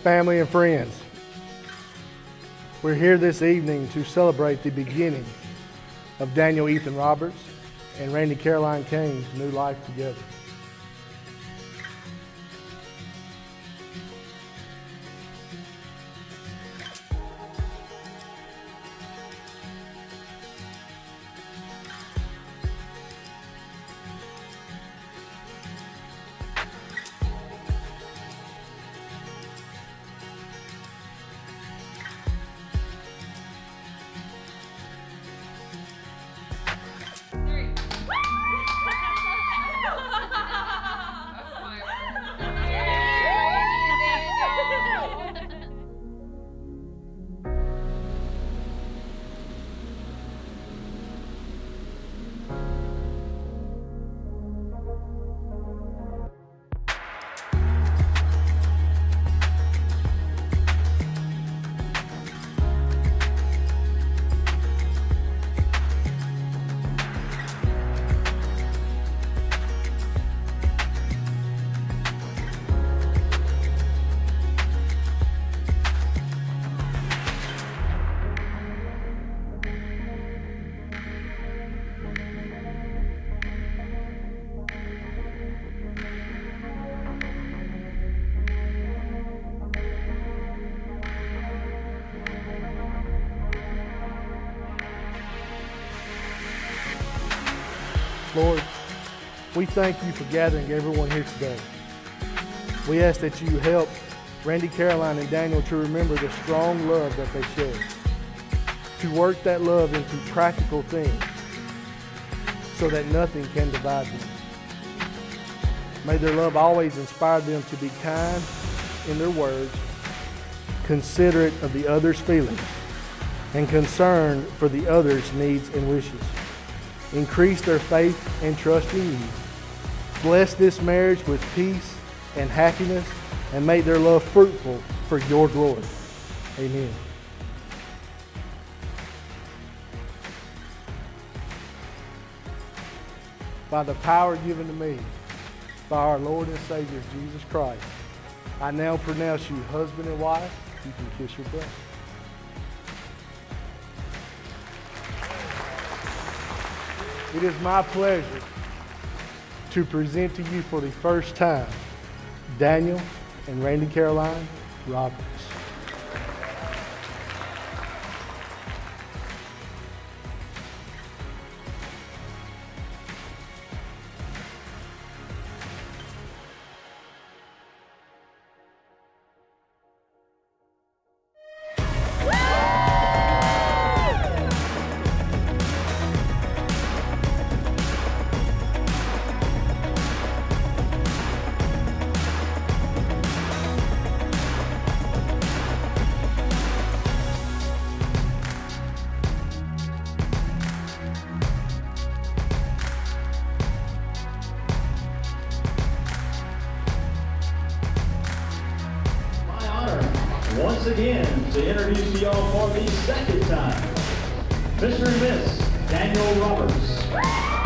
family and friends. We're here this evening to celebrate the beginning of Daniel Ethan Roberts and Randie Caroline Kane's new life together. Lord, we thank you for gathering everyone here today. We ask that you help Randie, Caroline, and Daniel to remember the strong love that they share, to work that love into practical things so that nothing can divide them. May their love always inspire them to be kind in their words, considerate of the other's feelings, and concerned for the other's needs and wishes. Increase their faith and trust in you. Bless this marriage with peace and happiness, and make their love fruitful for your glory. Amen. By the power given to me by our Lord and Savior Jesus Christ, I now pronounce you husband and wife. You can kiss your brother. It is my pleasure to present to you for the first time Daniel and Randie Caroline Roberts. Once again, to introduce to y'all for the second time, Mr. and Miss Daniel Roberts.